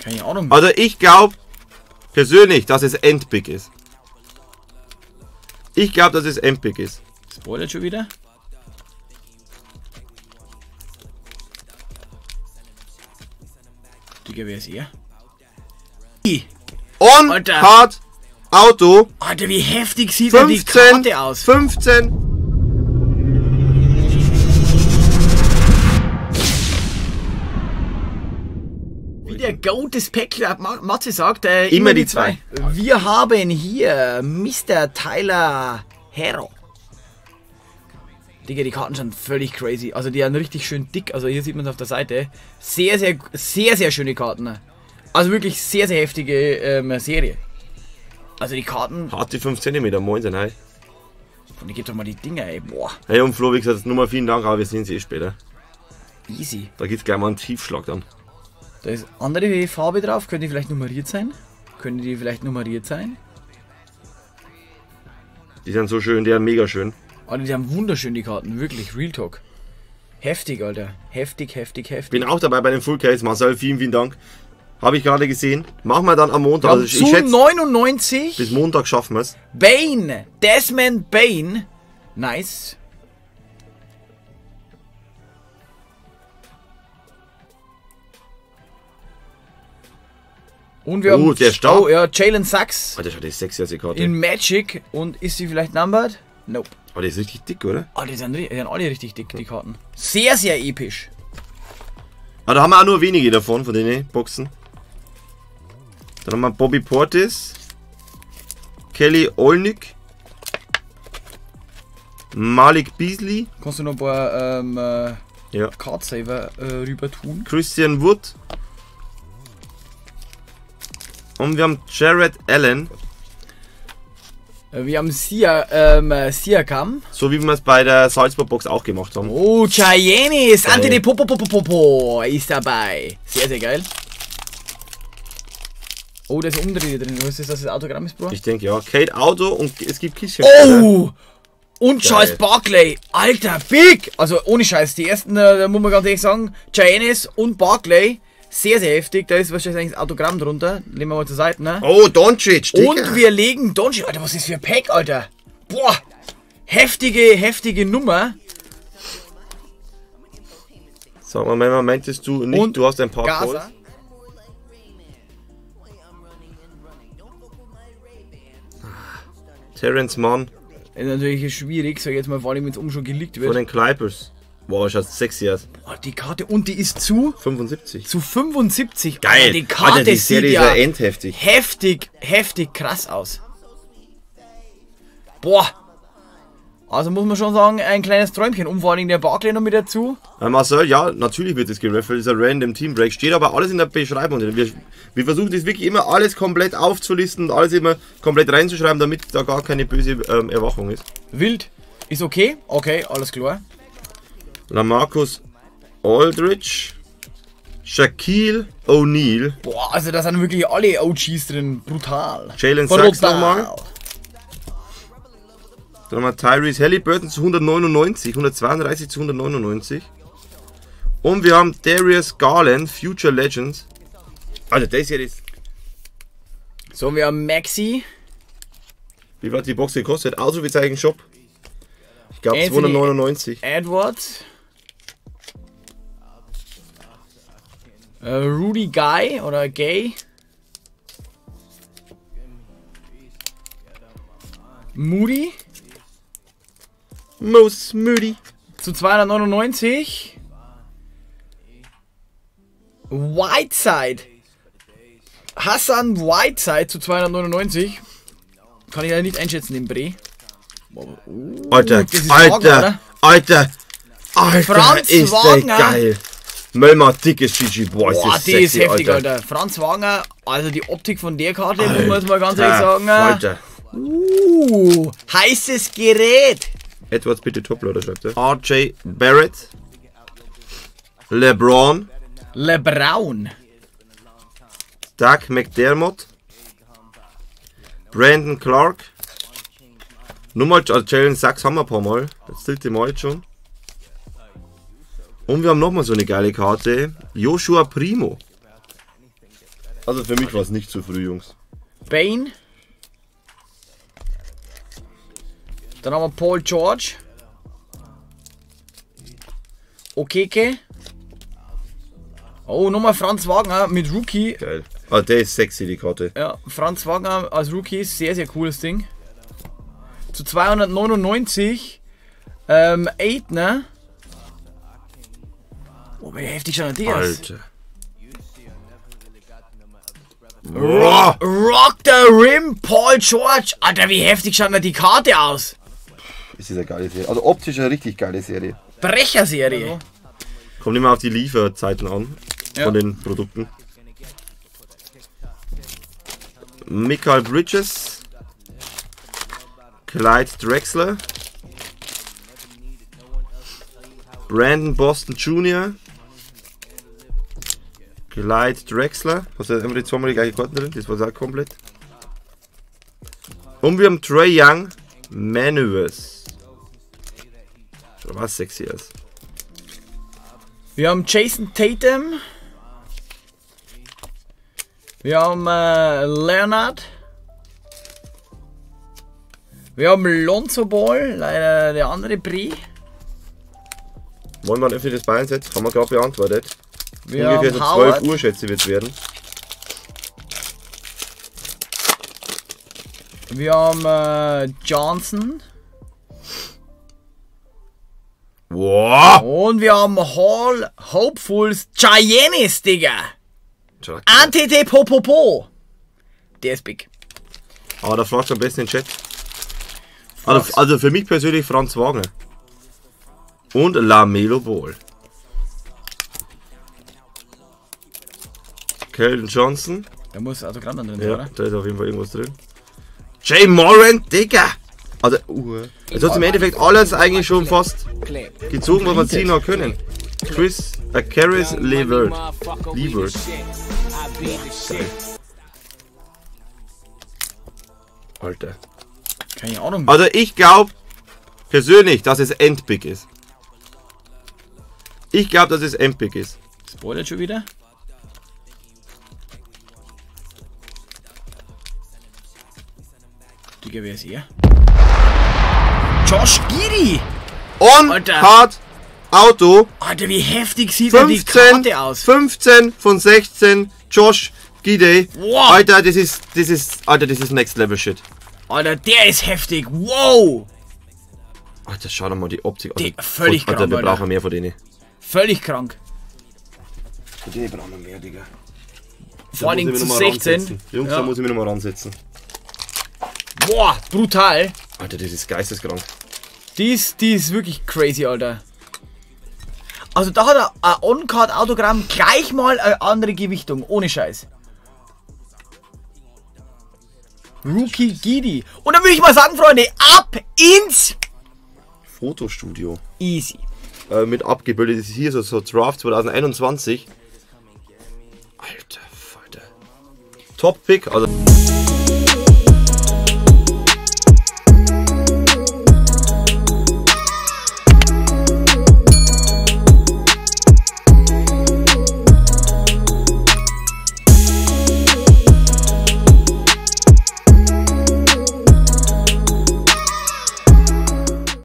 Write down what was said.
Keine Ahnung. Also ich glaube persönlich, dass es Endpick ist. Ich glaube, dass es Endpick ist. Spoilert schon wieder? Digga, wer ist er? On Alter. Card Auto. Alter, wie heftig sieht denn die 15, Karte aus? 15. Wie der Goat des Päckler Matze sagt, Immer die zwei. Wir haben hier Mr. Tyler Hero. Digga, die Karten sind völlig crazy. Also die sind richtig schön dick. Also hier sieht man es auf der Seite. Sehr, sehr, sehr, sehr schöne Karten. Also wirklich sehr, sehr heftige Serie. Also die Karten... Harte 5 cm, moin, hey. Und ich gebe doch mal die Dinger, ey. Boah. Hey und Flo, wie gesagt, nochmal vielen Dank, aber wir sehen sie eh später. Easy. Da gibt es gleich mal einen Tiefschlag dann. Da ist andere Farbe drauf. Können die vielleicht nummeriert sein? Können die vielleicht nummeriert sein? Die sind so schön, die sind mega schön. Alter, die haben wunderschön die Karten. Wirklich, Real Talk. Heftig, Alter. Heftig, heftig, heftig. Bin auch dabei bei den Full Case. Marcel, vielen, vielen Dank. Habe ich gerade gesehen. Machen wir dann am Montag. Also zu 99. Bis Montag schaffen wir es. Bane. Desmond Bane. Nice. Und wir haben... der stark. Oh ja, Jalen Sachs. Alter, schau, die ist sexy, die Karte. In Magic. Und ist sie vielleicht numbered? Nope. Aber die ist richtig dick, oder? Oh, die sind alle richtig dick, die Karten. Sehr, sehr episch. Aber da haben wir auch nur wenige davon, von den Boxen. Dann haben wir Bobby Portis, Kelly Olnick, Malik Beasley. Kannst du noch ein paar ja. Cardsaver rüber tun? Christian Wood. Und wir haben Jared Allen. Wir haben Siakam. So wie wir es bei der Salzburg Box auch gemacht haben. Oh, Giannis. Antony Popopopopopo ist dabei. Sehr, sehr geil. Oh, da ist ein Umdreh drin. Was ist das? Das Autogramm ist, Bro? Ich denke ja. Kate Auto und es gibt Kischen. Oh! Und Charles Barkley. Alter, big! Also ohne Scheiß. Die ersten, da muss man ganz ehrlich sagen, Giannis und Barkley. Sehr, sehr heftig. Da ist wahrscheinlich das Autogramm drunter. Legen wir mal zur Seite, ne? Oh, Doncic, Digga. Und wir legen Doncic. Alter, was ist für ein Pack, Alter? Boah! Heftige Nummer. Sag mal, meintest du nicht, und du hast ein paar Gaza. Calls? Terrence Mann. Das ist natürlich schwierig, sag ich jetzt mal, vor allem wenn es schon geleakt wird. Von den Clippers. Boah, schaut sexy aus. Boah, die Karte, und die ist zu 75. Zu 75. Geil. Alter, die Karte Alter, die sieht Serie ja ist ja endheftig. heftig krass aus. Boah. Also muss man schon sagen, ein kleines Träumchen. Und vor allem der Barkley noch mit dazu. Marcel, ja, natürlich wird das geraffelt, das ist ein random Teambreak. Steht aber alles in der Beschreibung. Wir versuchen das wirklich immer alles komplett aufzulisten und alles immer komplett reinzuschreiben, damit da gar keine böse Erwachung ist. Wild. Ist okay? Okay, alles klar. LaMarcus Aldridge. Shaquille O'Neal. Boah, also da sind wirklich alle OGs drin. Brutal. Jalen Sachs nochmal. Dann haben wir Tyrese Halliburton zu 199, 132 zu 199. Und wir haben Darius Garland, Future Legends. Also das hier ist... So, wir haben Maxi. Wie war die Box gekostet? Ausrufezeichen Shop. Ich glaube 299. Edwards. Rudy Guy oder Gay. Moody. Most Moody. Zu 299. Whiteside. Hassan Whiteside zu 299. Kann ich ja nicht einschätzen, den Bre. Alter, das ist Alter, Wagner, Alter, Franz ist Wagner. der geil. Möllmer, dickes GG, boah, ist Boah, das die sexy, ist heftig, Alter. Alter. Franz Wagner, also die Optik von der Karte, muss man jetzt mal ganz ehrlich sagen. Alter. Heißes Gerät. Edwards bitte Toploader, schreibt er. RJ Barrett. LeBron. LeBron. Doug McDermott. Brandon Clark. Nochmal, Jalen Sachs haben wir ein paar Mal. Das dritte Mal jetzt schon. Und wir haben nochmal so eine geile Karte. Joshua Primo. Also für mich war es nicht zu früh, Jungs. Bane. Dann haben wir Paul George. Okeke. Oh, nochmal Franz Wagner mit Rookie. Geil. Ah, der ist sexy, die Karte. Ja, Franz Wagner als Rookie ist sehr, sehr cooles Ding. Zu 299. Aitner. Oh, wie heftig schon die ist. Alter. Rock the Rim, Paul George. Alter, wie heftig schaut denn die Karte aus? Das ist eine geile Serie. Also optisch eine richtig geile Serie. Brecherserie. Kommt immer auf die Lieferzeiten an. Ja. Von den Produkten. Michael Bridges. Clyde Drexler. Brandon Boston Jr. Clyde Drexler. Hast du immer die zweimal die gleiche Karten drin? Das war auch komplett. Und wir haben Trae Young. Manuus. Schon was sexy aus. Wir haben Jason Tatum. Wir haben Leonard. Wir haben Lonzo Ball, leider der andere Brie. Wollen wir ein öffentliches Bayern-Set? Haben wir gerade beantwortet. Wir Ungefähr haben so Howard. 12 Uhr schätze ich wird es werden. Wir haben Johnson. Wow! Und wir haben Hall Hopefuls Giannis, Digga. Antetokounmpo. Der ist big. Aber da fragst du am besten den Chat. Also für mich persönlich Franz Wagner. Und LaMelo Ball. Keldon Johnson. Da muss Autogramm drin, Ja, oder? da ist auf jeden Fall irgendwas drin. Jay Moran, Digga! Also, jetzt hat im Endeffekt alles eigentlich schon fast gezogen, was wir ziehen noch können. Caris LeVert. Alter. Keine Ahnung. Also ich glaube persönlich, dass es Endpick ist. Ich glaube, dass es Endpick ist. Spoilert schon wieder. Digga, wer ist er? Josh Giddey! On Alter. Card Auto. Alter, wie heftig sieht denn die 15, Karte aus? 15 von 16. Josh Giddey. Wow. Alter, das ist Next Level Shit. Alter, der ist heftig. Wow! Alter, schau dir mal die Optik an. Die- völlig Alter, krank, wir Alter. brauchen mehr von denen. Völlig krank. Von denen brauchen wir mehr, Digga. Vor allem zu 16. Jungs, Ja. da muss ich mich nochmal ransetzen. Boah, brutal. Alter, das ist geisteskrank. Die ist wirklich crazy, Alter. Also da hat er ein On-Card-Autogramm gleich mal eine andere Gewichtung, ohne Scheiß. Rookie Giddey. Und dann würde ich mal sagen, Freunde, ab ins Fotostudio. Easy. Mit abgebildet ist hier so Draft 2021. Alter Falter. Top Pick, also.